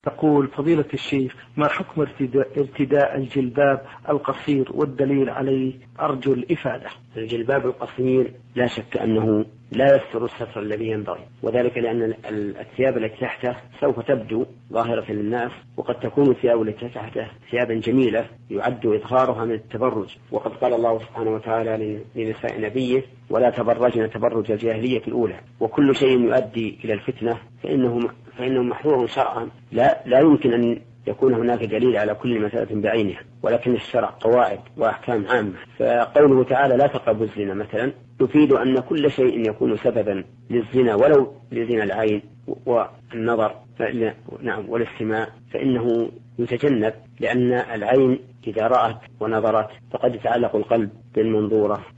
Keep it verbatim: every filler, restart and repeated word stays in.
تقول فضيلة الشيخ: ما حكم ارتداء, ارتداء الجلباب القصير والدليل عليه؟ أرجو الإفادة. الجلباب القصير لا شك أنه لا يستر الستر الذي ينبغي، وذلك لأن الثياب التي تحته سوف تبدو ظاهرة للناس، وقد تكون الثياب التي تحته ثيابا جميلة يعد إظهارها من التبرج، وقد قال الله سبحانه وتعالى لنساء نبيه: ولا تبرجن تبرج الجاهلية الأولى. وكل شيء يؤدي إلى الفتنة فإنه فإنه محظور شرعا، لا لا يمكن أن يكون هناك دليل على كل مسألة بعينها، ولكن الشرع قواعد وأحكام عامة. فقوله تعالى: لا تقربوا الزنا مثلا، يفيد أن كل شيء يكون سببا للزنا ولو لزنا العين والنظر نعم والاستماع فإنه يتجنب، لأن العين إذا رأت ونظرت فقد يتعلق القلب بالمنظورة